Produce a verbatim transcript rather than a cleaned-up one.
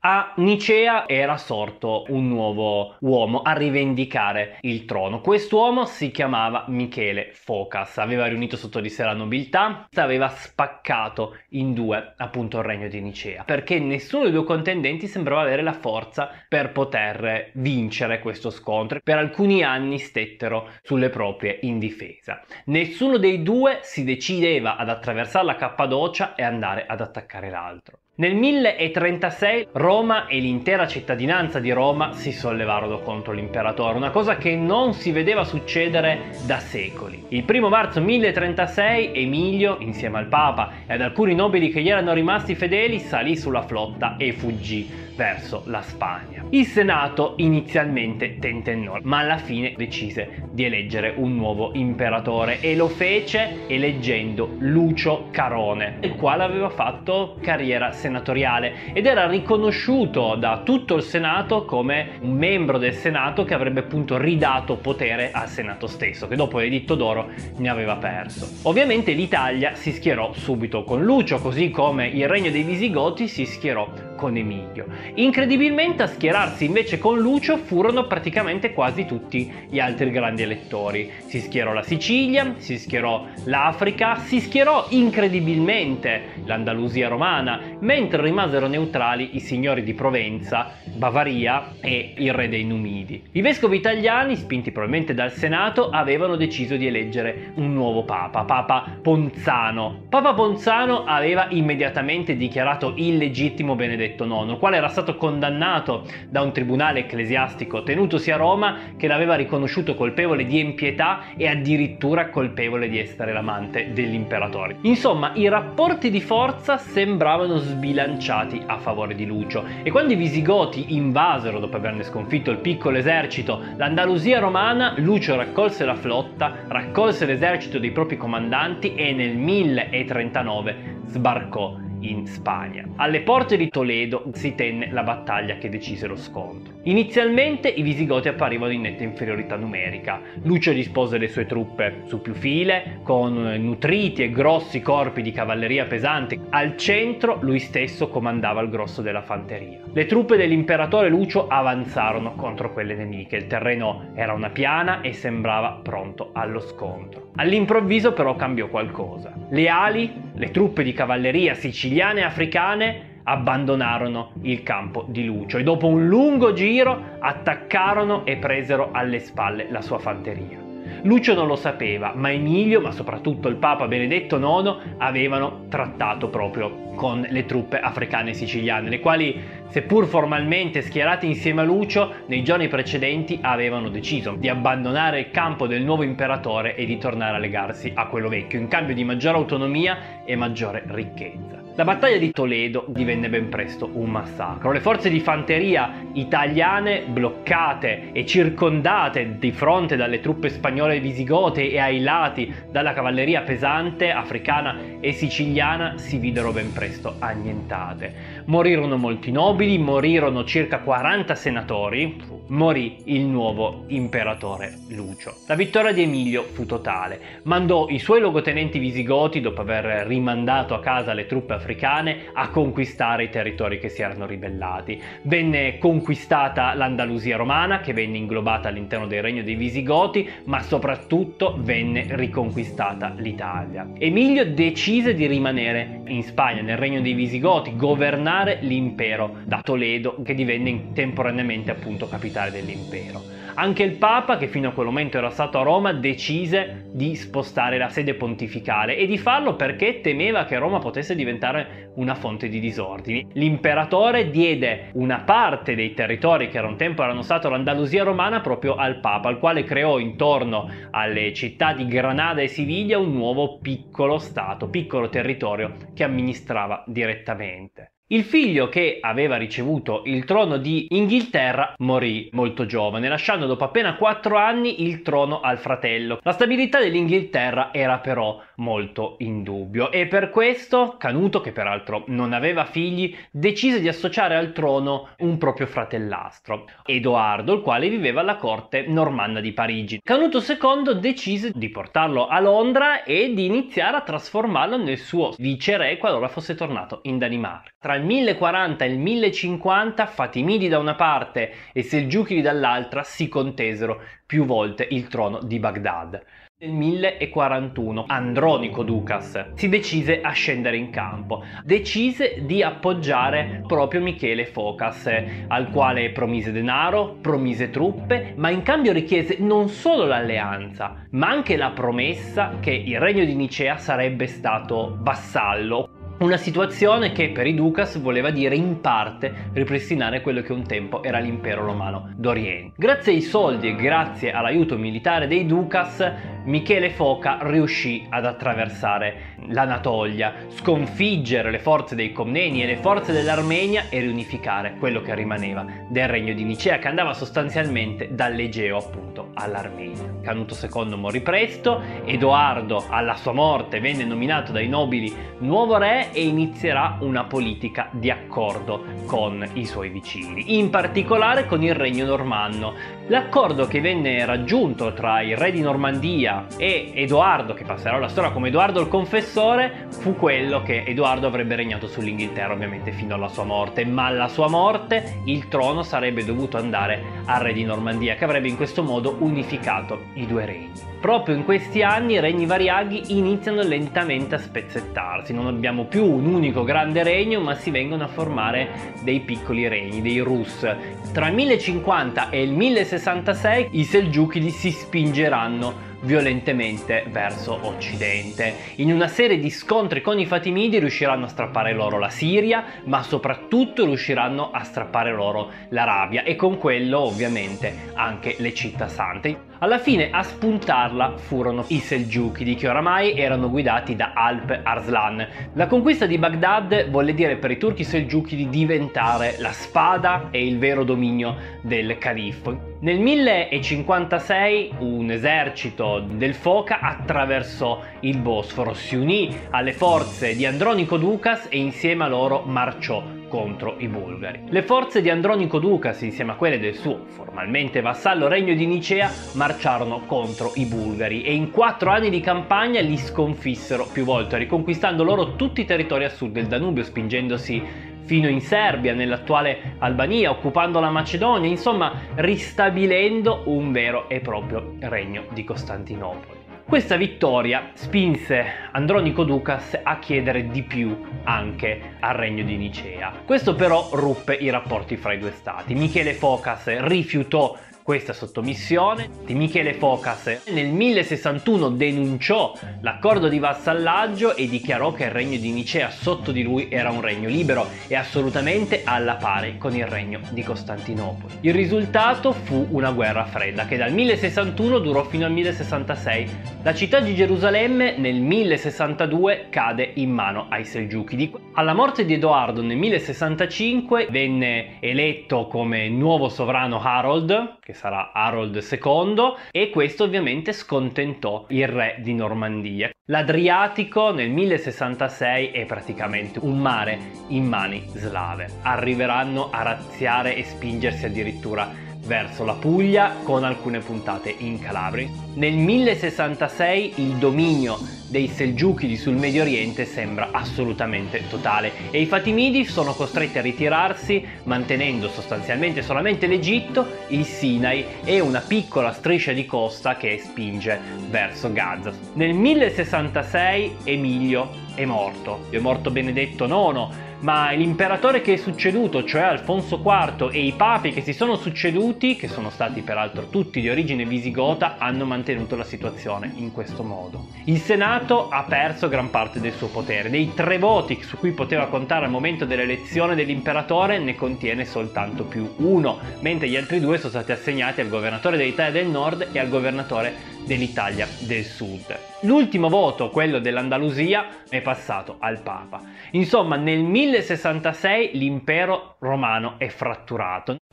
A Nicea era sorto un nuovo uomo a rivendicare il trono. Quest'uomo si chiamava Michele Focas, aveva riunito sotto di sé la nobiltà, aveva spaccato in due appunto il regno di Nicea, perché nessuno dei due contendenti sembrava avere la forza per poter vincere questo scontro. Per alcuni anni stettero sulle proprie in difesa. Nessuno dei due si decideva ad attraversare la Cappadocia e andare ad attaccare l'altro. Nel milletrentasei Roma e l'intera cittadinanza di Roma si sollevarono contro l'imperatore, una cosa che non si vedeva succedere da secoli. Il primo marzo milletrentasei Emilio, insieme al Papa e ad alcuni nobili che gli erano rimasti fedeli, salì sulla flotta e fuggì verso la Spagna. Il Senato inizialmente tentennò, ma alla fine decise di eleggere un nuovo imperatore e lo fece eleggendo Lucio Carone, il quale aveva fatto carriera senatoriale ed era riconosciuto da tutto il Senato come un membro del Senato che avrebbe appunto ridato potere al Senato stesso, che dopo l'Editto d'Oro ne aveva perso. Ovviamente l'Italia si schierò subito con Lucio, così come il regno dei Visigoti si schierò con Emilio. Incredibilmente a schierarsi invece con Lucio furono praticamente quasi tutti gli altri grandi elettori. Si schierò la Sicilia, si schierò l'Africa, si schierò incredibilmente l'Andalusia romana, mentre rimasero neutrali i signori di Provenza, Bavaria e il re dei Numidi. I vescovi italiani, spinti probabilmente dal Senato, avevano deciso di eleggere un nuovo papa, Papa Ponzano. Papa Ponzano aveva immediatamente dichiarato illegittimo Benedetto nono, il quale era stato condannato da un tribunale ecclesiastico tenutosi a Roma, che l'aveva riconosciuto colpevole di empietà e addirittura colpevole di essere l'amante dell'imperatore. Insomma, i rapporti di forza sembravano sbilanciati a favore di Lucio, e quando i Visigoti invasero, dopo averne sconfitto il piccolo esercito, l'Andalusia romana, Lucio raccolse la flotta, raccolse l'esercito dei propri comandanti e nel milletrentanove sbarcò in Spagna. Alle porte di Toledo si tenne la battaglia che decise lo scontro. Inizialmente i Visigoti apparivano in netta inferiorità numerica. Lucio dispose le sue truppe su più file, con nutriti e grossi corpi di cavalleria pesante. Al centro lui stesso comandava il grosso della fanteria. Le truppe dell'imperatore Lucio avanzarono contro quelle nemiche. Il terreno era una piana e sembrava pronto allo scontro. All'improvviso però cambiò qualcosa. Le ali, le truppe di cavalleria siciliane e africane abbandonarono il campo di Lucio e dopo un lungo giro attaccarono e presero alle spalle la sua fanteria. Lucio non lo sapeva, ma Emilio, ma soprattutto il Papa Benedetto nono, avevano trattato proprio con le truppe africane e siciliane, le quali, seppur formalmente schierate insieme a Lucio, nei giorni precedenti avevano deciso di abbandonare il campo del nuovo imperatore e di tornare a legarsi a quello vecchio, in cambio di maggiore autonomia e maggiore ricchezza. La battaglia di Toledo divenne ben presto un massacro. Le forze di fanteria italiane, bloccate e circondate di fronte dalle truppe spagnole visigote e ai lati dalla cavalleria pesante africana e siciliana, si videro ben presto annientate. Morirono molti nobili, morirono circa quaranta senatori, morì il nuovo imperatore Lucio. La vittoria di Emilio fu totale. Mandò i suoi luogotenenti visigoti, dopo aver rimandato a casa le truppe africane, a conquistare i territori che si erano ribellati. Venne conquistata l'Andalusia romana, che venne inglobata all'interno del regno dei Visigoti, ma soprattutto venne riconquistata l'Italia. Emilio decise di rimanere in Spagna, nel regno dei Visigoti, governare l'impero da Toledo, che divenne temporaneamente appunto capitale dell'impero. Anche il Papa, che fino a quel momento era stato a Roma, decise di spostare la sede pontificale e di farlo perché temeva che Roma potesse diventare una fonte di disordini. L'imperatore diede una parte dei territori che era un tempo erano stato l'Andalusia romana proprio al Papa, al quale creò intorno alle città di Granada e Siviglia un nuovo piccolo stato, piccolo territorio che amministrava direttamente. Il figlio, che aveva ricevuto il trono di Inghilterra, morì molto giovane, lasciando dopo appena quattro anni il trono al fratello. La stabilità dell'Inghilterra era però molto in dubbio e per questo Canuto, che peraltro non aveva figli, decise di associare al trono un proprio fratellastro, Edoardo, il quale viveva alla corte normanna di Parigi. Canuto secondo decise di portarlo a Londra e di iniziare a trasformarlo nel suo viceré qualora fosse tornato in Danimarca. Tra il millequaranta e il millecinquanta Fatimidi da una parte e Selgiuchidi dall'altra si contesero più volte il trono di Baghdad. Nel millequarantuno Andronico Ducas si decise a scendere in campo, decise di appoggiare proprio Michele Focas, al quale promise denaro, promise truppe, ma in cambio richiese non solo l'alleanza, ma anche la promessa che il regno di Nicea sarebbe stato vassallo. Una situazione che per i Ducas voleva dire in parte ripristinare quello che un tempo era l'impero romano d'Oriente. Grazie ai soldi e grazie all'aiuto militare dei Ducas, Michele Foca riuscì ad attraversare l'Anatolia, sconfiggere le forze dei Comneni e le forze dell'Armenia e riunificare quello che rimaneva del regno di Nicea, che andava sostanzialmente dall'Egeo appunto all'Armenia. Canuto secondo morì presto, Edoardo alla sua morte venne nominato dai nobili nuovo re e inizierà una politica di accordo con i suoi vicini, in particolare con il regno normanno. L'accordo che venne raggiunto tra il re di Normandia e Edoardo, che passerà alla storia come Edoardo il Confessore, fu quello che Edoardo avrebbe regnato sull'Inghilterra ovviamente fino alla sua morte, ma alla sua morte il trono sarebbe dovuto andare al re di Normandia, che avrebbe in questo modo unificato i due regni. Proprio in questi anni i regni variaghi iniziano lentamente a spezzettarsi, non abbiamo più un unico grande regno, ma si vengono a formare dei piccoli regni, dei Rus. Tra il millecinquanta e il millesessantasei i Selgiuchidi si spingeranno violentemente verso occidente. In una serie di scontri con i Fatimidi riusciranno a strappare loro la Siria, ma soprattutto riusciranno a strappare loro l'Arabia e con quello ovviamente anche le città sante. Alla fine a spuntarla furono i Selgiuchidi, che oramai erano guidati da Alp Arslan. La conquista di Baghdad volle dire per i turchi Selgiuchidi diventare la spada e il vero dominio del califfo. Nel millecinquantasei un esercito del Foca attraversò il Bosforo, si unì alle forze di Andronico Ducas e insieme a loro marciò contro i bulgari. Le forze di Andronico Ducas, insieme a quelle del suo formalmente vassallo regno di Nicea, marciarono contro i bulgari e in quattro anni di campagna li sconfissero più volte, riconquistando loro tutti i territori a sud del Danubio, spingendosi fino in Serbia, nell'attuale Albania, occupando la Macedonia, insomma ristabilendo un vero e proprio regno di Costantinopoli. Questa vittoria spinse Andronico Ducas a chiedere di più anche al regno di Nicea. Questo però ruppe i rapporti fra i due stati. Michele Focas rifiutò questa sottomissione. Michele Focas nel millesessantuno denunciò l'accordo di vassallaggio e dichiarò che il regno di Nicea sotto di lui era un regno libero e assolutamente alla pari con il regno di Costantinopoli. Il risultato fu una guerra fredda che dal millesessantuno durò fino al millesessantasei. La città di Gerusalemme nel millesessantadue cade in mano ai Selgiuchidi. Alla morte di Edoardo nel millesessantacinque venne eletto come nuovo sovrano Harold, che sarà Harold secondo, e questo ovviamente scontentò il re di Normandia. L'Adriatico nel millesessantasei è praticamente un mare in mani slave. Arriveranno a razziare e spingersi addirittura verso la Puglia, con alcune puntate in Calabria. Nel millesessantasei il dominio dei Selgiuchidi sul Medio Oriente sembra assolutamente totale e i Fatimidi sono costretti a ritirarsi, mantenendo sostanzialmente solamente l'Egitto, il Sinai e una piccola striscia di costa che spinge verso Gaza. Nel millesessantasei Emilio è morto, è morto Benedetto nono, ma l'imperatore che è succeduto, cioè Alfonso quarto, e i papi che si sono succeduti, che sono stati peraltro tutti di origine visigota, hanno mantenuto la situazione in questo modo. Il Senato ha perso gran parte del suo potere. Dei tre voti su cui poteva contare al momento dell'elezione dell'imperatore ne contiene soltanto più uno, mentre gli altri due sono stati assegnati al governatore dell'Italia del Nord e al governatore dell'Italia del Sud. L'ultimo voto, quello dell'Andalusia, è passato al Papa. Insomma, nel millesessantasei l'impero romano è fratturato.